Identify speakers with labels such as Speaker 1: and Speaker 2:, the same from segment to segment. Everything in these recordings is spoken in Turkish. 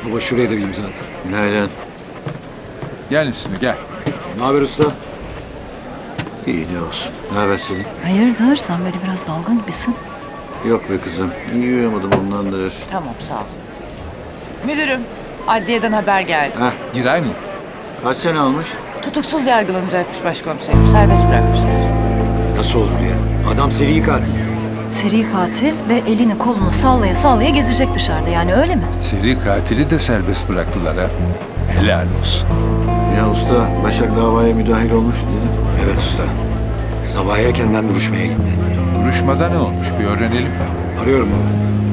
Speaker 1: Baba şuraya da bir imza at.
Speaker 2: Günaydın.
Speaker 3: Gel üstüne gel.
Speaker 1: Ne haber usta?
Speaker 2: İyi ne olsun. Ne haber senin?
Speaker 4: Hayırdır, sen böyle biraz dalgın gibisin.
Speaker 2: Yok be kızım. İyi uyuyamadım ondandır.
Speaker 5: Tamam, sağ ol. Müdürüm, adliyeden haber geldi.
Speaker 2: Heh.
Speaker 3: Giray mı?
Speaker 2: Kaç sene almış?
Speaker 5: Tutuksuz yargılanacakmış başkomiserim. Serbest bırakmışlar.
Speaker 1: Nasıl olur ya? Adam seri katil.
Speaker 4: Seri katil ve elini kolunu sallaya sallaya gezecek dışarıda, yani öyle mi?
Speaker 3: Seri katili de serbest bıraktılar ha. Helal olsun.
Speaker 2: Ya usta, Başak davaya müdahil olmuş dedim.
Speaker 1: Evet usta. Sabah erkenden duruşmaya gitti.
Speaker 3: Duruşmada ne olmuş bir öğrenelim.
Speaker 1: Arıyorum baba.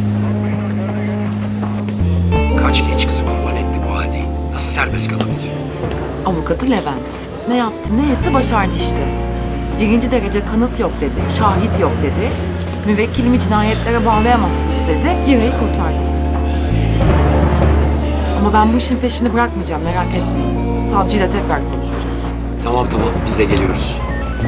Speaker 1: Kaç genç kızı kurban etti bu adi? Nasıl serbest kalabilir?
Speaker 6: Avukatı Levent. Ne yaptı, ne etti başardı işte. Birinci derece kanıt yok dedi, şahit yok dedi. Müvekkilimi cinayetlere bağlayamazsınız dedi, Giray'ı kurtardı. Ama ben bu işin peşini bırakmayacağım, merak etmeyin. Savcıyla tekrar konuşacağım.
Speaker 1: Tamam biz de geliyoruz.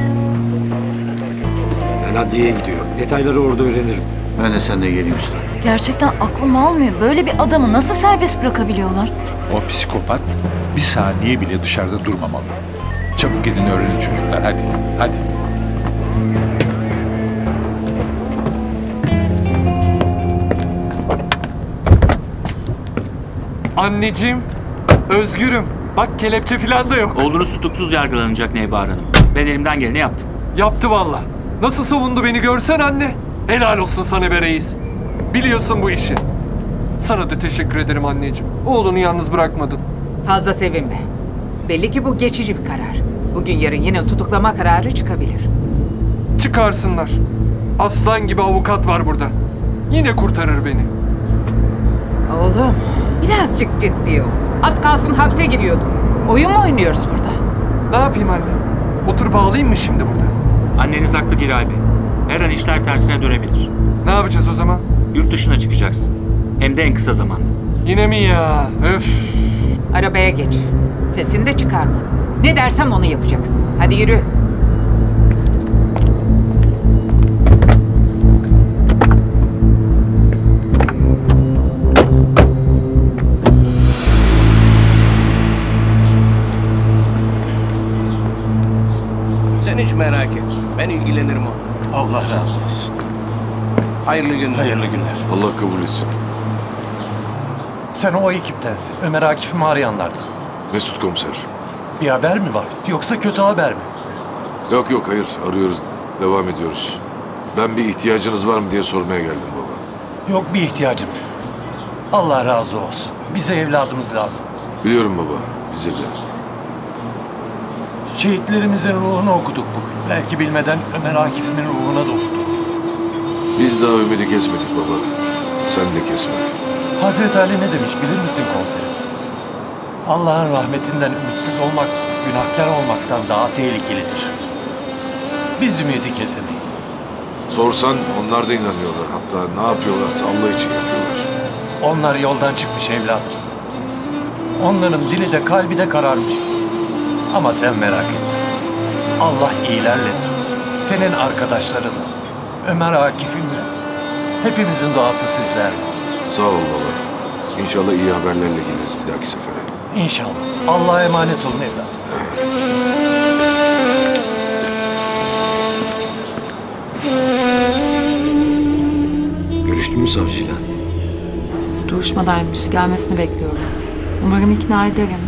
Speaker 1: Ben adliyeye gidiyorum. Detayları orada öğrenirim.
Speaker 2: Ben de seninle geleyim usta.
Speaker 4: Gerçekten aklım almıyor. Böyle bir adamı nasıl serbest bırakabiliyorlar?
Speaker 3: O psikopat bir saniye bile dışarıda durmamalı. Çabuk gidin öğrenin çocuklar hadi. Hadi.
Speaker 7: Anneciğim, özgürüm. Bak kelepçe falan da yok.
Speaker 8: Oğlunuz tutuksuz yargılanacak Nebahar Hanım. Ben elimden geleni yaptım.
Speaker 7: Yaptı valla. Nasıl savundu beni görsen anne. Helal olsun sana be reis. Biliyorsun bu işi. Sana da teşekkür ederim anneciğim. Oğlunu yalnız bırakmadın.
Speaker 5: Fazla sevinme. Belli ki bu geçici bir karar. Bugün yarın yine tutuklama kararı çıkabilir.
Speaker 7: Çıkarsınlar. Aslan gibi avukat var burada. Yine kurtarır beni.
Speaker 5: Oğlum, birazcık ciddi ol. Az kalsın hapse giriyordun. Oyun mu oynuyoruz burada?
Speaker 7: Ne yapayım anne? Oturup ağlayayım mı şimdi burada?
Speaker 8: Anneniz haklı Giray Bey. Her an işler tersine dönebilir.
Speaker 7: Ne yapacağız o zaman?
Speaker 8: Yurt dışına çıkacaksın. Hem de en kısa zamanda.
Speaker 7: Yine mi ya? Öf.
Speaker 5: Arabaya geç. Sesini de çıkarma. Ne dersem onu yapacaksın. Hadi yürü.
Speaker 9: Sen hiç merak etme. Ben ilgilenirim onunla. Allah razı olsun. Hayırlı günler. Hayırlı günler.
Speaker 10: Allah kabul etsin.
Speaker 11: Sen o ekiptensin. Ömer Akif'imi arayanlardan.
Speaker 10: Mesut komiser.
Speaker 11: Bir haber mi var? Yoksa kötü haber mi?
Speaker 10: Yok hayır arıyoruz. Devam ediyoruz. Ben bir ihtiyacınız var mı diye sormaya geldim baba.
Speaker 11: Yok bir ihtiyacımız. Allah razı olsun. Bize evladımız lazım.
Speaker 10: Biliyorum baba. Bize de.
Speaker 11: Şehitlerimizin ruhunu okuduk bugün. Belki bilmeden Ömer Akif'imin ruhuna da okuduk.
Speaker 10: Biz daha ümidi kesmedik baba. Sen de kesme.
Speaker 11: Hazreti Ali ne demiş bilir misin komiserim? Allah'ın rahmetinden ümitsiz olmak, günahkar olmaktan daha tehlikelidir. Biz ümidi kesemeyiz.
Speaker 10: Sorsan onlar da inanıyorlar. Hatta ne yapıyorlarsa Allah için yapıyorlar.
Speaker 11: Onlar yoldan çıkmış evladım. Onların dili de kalbi de kararmış. Ama sen merak etme. Allah iyilerledir. Senin arkadaşların, Ömer Akif'imle. Hepimizin duası sizlerle.
Speaker 10: Sağ ol baba. İnşallah iyi haberlerle geliriz bir dahaki sefere.
Speaker 11: İnşallah. Allah'a emanet olun evladım.
Speaker 1: Görüştün mü savcıyla?
Speaker 6: Duruşmadaymış, gelmesini bekliyorum. Umarım ikna ederim.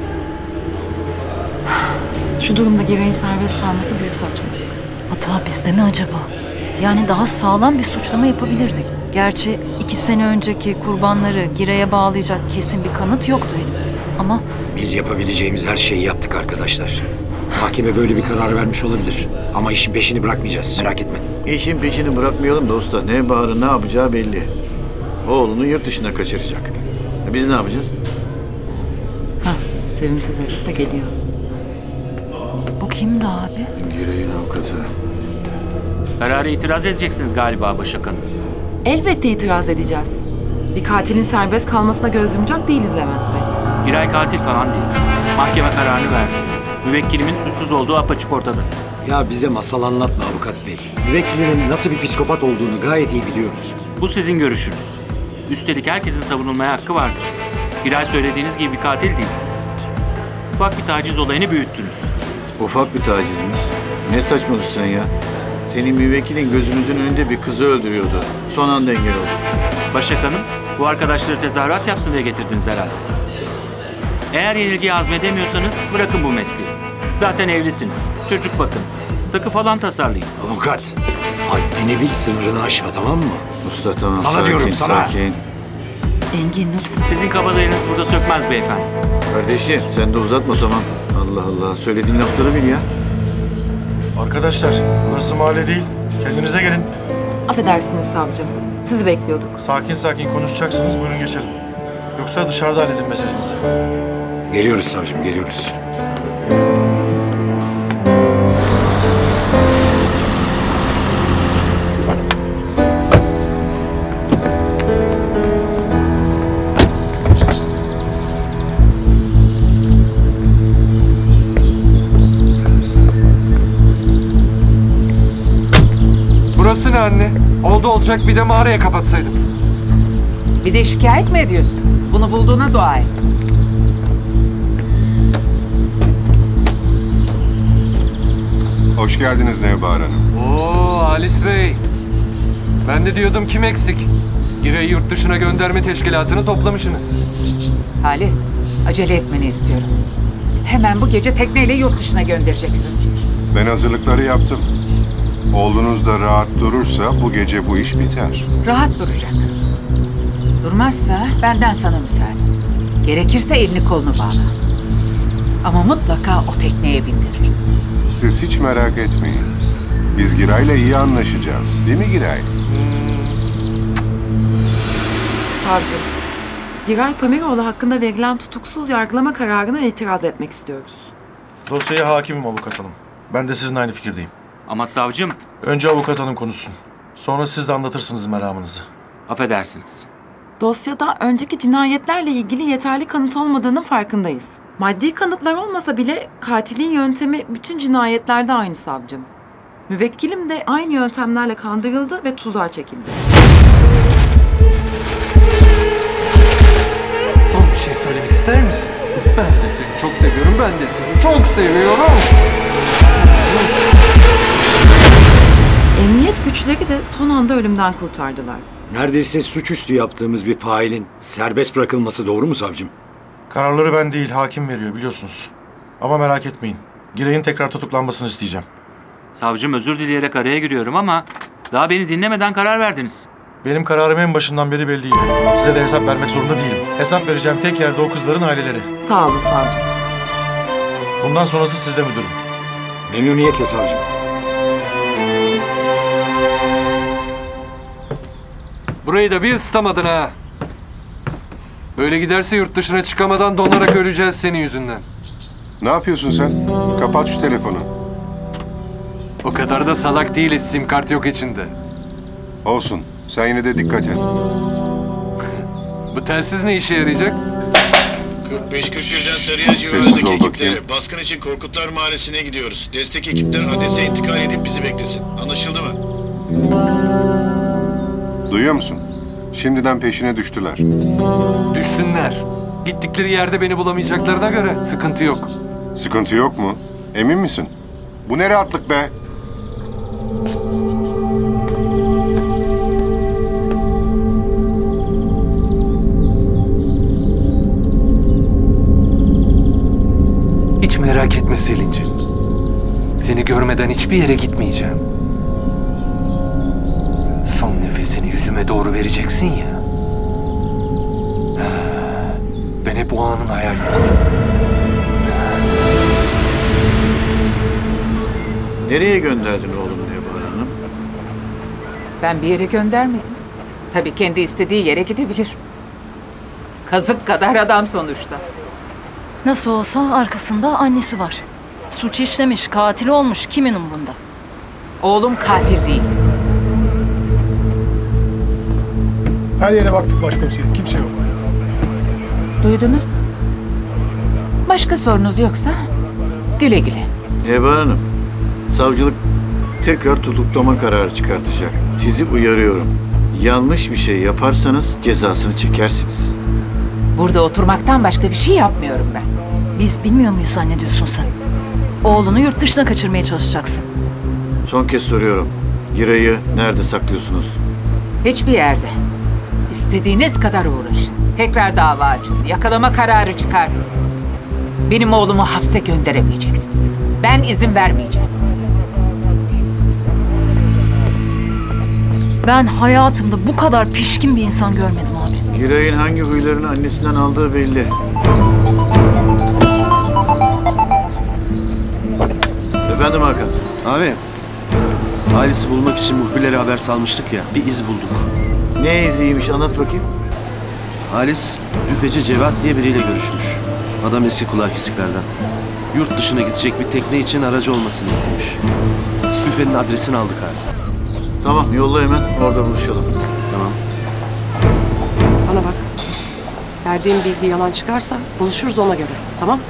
Speaker 6: Şu durumda Giray'ın serbest kalması büyük saçmalık.
Speaker 4: Hata bizde mi acaba? Yani daha sağlam bir suçlama yapabilirdik. Gerçi 2 sene önceki kurbanları Giray'a bağlayacak kesin bir kanıt yoktu elimizde. Ama
Speaker 1: Biz yapabileceğimiz her şeyi yaptık arkadaşlar. Mahkeme böyle bir karar vermiş olabilir. Ama işin peşini bırakmayacağız. Merak etme.
Speaker 2: İşin peşini bırakmayalım da usta. Nebahar'ın ne yapacağı belli. Oğlunu yurt dışına kaçıracak. Biz ne yapacağız?
Speaker 6: Sevimsiz herif de geliyor.
Speaker 4: bu kimdi abi?
Speaker 2: Giray'ın avukatı.
Speaker 8: Karara itiraz edeceksiniz galiba Başak Hanım.
Speaker 6: Elbette itiraz edeceğiz. Bir katilin serbest kalmasına göz yumacak değiliz Levent Bey.
Speaker 8: Giray katil falan değil. Mahkeme kararını verdi. Müvekkilimin suçsuz olduğu apaçık ortada.
Speaker 1: Ya bize masal anlatma avukat bey. Müvekkilinin nasıl bir psikopat olduğunu gayet iyi biliyoruz.
Speaker 8: Bu sizin görüşünüz. Üstelik herkesin savunulmaya hakkı vardır. Giray söylediğiniz gibi bir katil değil. Ufak bir taciz olayını büyüttünüz.
Speaker 2: Ufak bir taciz mi? Ne saçmalıyorsun sen ya? Senin müvekkilin gözümüzün önünde bir kızı öldürüyordu. Son anda engel oldu.
Speaker 8: Başak Hanım, bu arkadaşları tezahürat yapsın diye getirdiniz herhalde. Eğer yenilgiyi hazmedemiyorsanız bırakın bu mesleği. Zaten evlisiniz. Çocuk bakın. Takı falan tasarlayın.
Speaker 1: Avukat, haddini bil, sınırını aşma, tamam mı?
Speaker 2: Usta tamam.
Speaker 1: Sana
Speaker 2: sakin,
Speaker 1: diyorum, sana.
Speaker 2: Sakin.
Speaker 4: Engin lütfen.
Speaker 8: Sizin kabadayınız burada sökmez beyefendi.
Speaker 2: Kardeşim sen de uzatma tamam. Allah Allah. Söylediğin lafları bil ya.
Speaker 12: Arkadaşlar, burası mahalle değil. Kendinize gelin.
Speaker 6: Affedersiniz savcım. Sizi bekliyorduk.
Speaker 12: Sakin sakin konuşacaksınız. Buyurun geçelim. Yoksa dışarıda halledin meselenizi.
Speaker 1: Geliyoruz savcım, geliyoruz.
Speaker 7: Burası ne anne? Oldu olacak bir de mağaraya kapatsaydım.
Speaker 5: Bir de şikayet mi ediyorsun? Bunu bulduğuna dua et.
Speaker 13: Hoş geldiniz Nevbahar Hanım.
Speaker 7: Oo Halis Bey. Ben de diyordum kim eksik? Giray'ı yurt dışına gönderme teşkilatını toplamışsınız.
Speaker 5: Halis, acele etmeni istiyorum. Hemen bu gece tekneyle yurt dışına göndereceksin.
Speaker 13: Ben hazırlıkları yaptım. Oğlunuz da rahat durursa bu gece bu iş biter.
Speaker 5: Rahat duracak. Durmazsa benden sana müsaade. Gerekirse elini kolunu bağla. Ama mutlaka o tekneye bindir.
Speaker 13: Siz hiç merak etmeyin. Biz Giray'la iyi anlaşacağız. Değil mi Giray?
Speaker 6: Savcım, Giray Pamiroğlu hakkında verilen tutuksuz yargılama kararına itiraz etmek istiyoruz.
Speaker 12: Dosyaya hakimim avukat hanım. Ben de sizin aynı fikirdeyim.
Speaker 8: Ama savcım...
Speaker 12: Önce avukat hanım konuşsun. Sonra siz de anlatırsınız meramınızı.
Speaker 8: Affedersiniz.
Speaker 6: Dosyada önceki cinayetlerle ilgili yeterli kanıt olmadığının farkındayız. Maddi kanıtlar olmasa bile katilin yöntemi bütün cinayetlerde aynı savcım. Müvekkilim de aynı yöntemlerle kandırıldı ve tuzağa çekildi.
Speaker 7: Son bir şey söylemek ister misin? Ben de seni çok seviyorum, ben de seni çok seviyorum.
Speaker 6: Emniyet güçleri de son anda ölümden kurtardılar.
Speaker 1: Neredeyse suçüstü yaptığımız bir failin serbest bırakılması doğru mu savcım?
Speaker 12: Kararları ben değil, hakim veriyor biliyorsunuz. Ama merak etmeyin. Giray'ın tekrar tutuklanmasını isteyeceğim.
Speaker 8: Savcım özür dileyerek araya giriyorum ama... daha beni dinlemeden karar verdiniz.
Speaker 12: Benim kararım en başından beri belliydi. Size de hesap vermek zorunda değilim. Hesap vereceğim tek yerde o kızların aileleri.
Speaker 6: Sağ olun savcım.
Speaker 12: Bundan sonrası sizde müdürüm.
Speaker 1: Memnuniyetle savcım.
Speaker 7: Burayı da bir ıslamadın ha. Böyle giderse yurt dışına çıkamadan donarak öleceğiz senin yüzünden.
Speaker 13: Ne yapıyorsun sen? Kapat şu telefonu.
Speaker 7: O kadar da salak değiliz, sim kart yok içinde.
Speaker 13: Olsun. Sen yine de dikkat et.
Speaker 7: Bu telsiz ne işe yarayacak?
Speaker 14: 45-41'den Sarıyer
Speaker 13: Sessiz
Speaker 14: civarındaki
Speaker 13: ol
Speaker 14: ekiplere
Speaker 13: bakayım.
Speaker 14: baskın için Korkutlar Mahallesi'ne gidiyoruz. Destek ekipler adrese intikal edip bizi beklesin. Anlaşıldı mı?
Speaker 13: Duyuyor musun? Şimdiden peşine düştüler.
Speaker 7: Düşsünler. Gittikleri yerde beni bulamayacaklarına göre sıkıntı yok.
Speaker 13: Sıkıntı yok mu? Emin misin? Bu ne rahatlık be?
Speaker 7: Hiç merak etme Selin'ciğim. Seni görmeden hiçbir yere gitmeyeceğim. Son nefesini yüzüme doğru vereceksin ya. Ben hep o anın hayalindeyim.
Speaker 2: Nereye gönderdin oğlum Nevbahar Hanım?
Speaker 5: Ben bir yere göndermedim. Tabii kendi istediği yere gidebilir. Kazık kadar adam sonuçta.
Speaker 4: Nasıl olsa arkasında annesi var. Suç işlemiş, katil olmuş. Kimin umrunda?
Speaker 5: Oğlum katil değil.
Speaker 12: Her yere baktık başkomiserim. Kimse yok.
Speaker 5: Duydunuz? Başka sorunuz yoksa güle güle.
Speaker 2: Nevbahar Hanım, savcılık tekrar tutuklama kararı çıkartacak. Sizi uyarıyorum. Yanlış bir şey yaparsanız cezasını çekersiniz.
Speaker 5: Burada oturmaktan başka bir şey yapmıyorum ben.
Speaker 4: Biz bilmiyor muyuz zannediyorsun sen? Oğlunu yurt dışına kaçırmaya çalışacaksın.
Speaker 2: Son kez soruyorum. Giray'ı nerede saklıyorsunuz?
Speaker 5: Hiçbir yerde. İstediğiniz kadar uğraşın. Tekrar dava açın. Yakalama kararı çıkartın. Benim oğlumu hapse gönderemeyeceksiniz. Ben izin vermeyeceğim.
Speaker 4: Ben hayatımda bu kadar pişkin bir insan görmedim abi.
Speaker 2: Giray'ın hangi huylarını annesinden aldığı belli. Efendim Hakan?
Speaker 9: Abi, ailesi bulmak için muhbirlere haber salmıştık ya, bir iz bulduk.
Speaker 2: Ne iziymiş, anlat bakayım.
Speaker 9: Halis, büfeci Cevat diye biriyle görüşmüş. Adam eski kulağı kesiklerden. Yurt dışına gidecek bir tekne için aracı olmasını istemiş. Büfenin adresini aldık abi.
Speaker 2: Tamam, yolla hemen, orada buluşalım.
Speaker 9: Tamam.
Speaker 15: Bana bak. Verdiğim bilgi yalan çıkarsa buluşuruz ona göre. Tamam?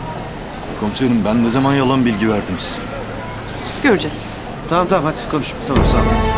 Speaker 16: Komiserim ben ne zaman yalan bilgi verdim size?
Speaker 15: Göreceğiz.
Speaker 9: Tamam hadi konuş. Tamam sağ ol.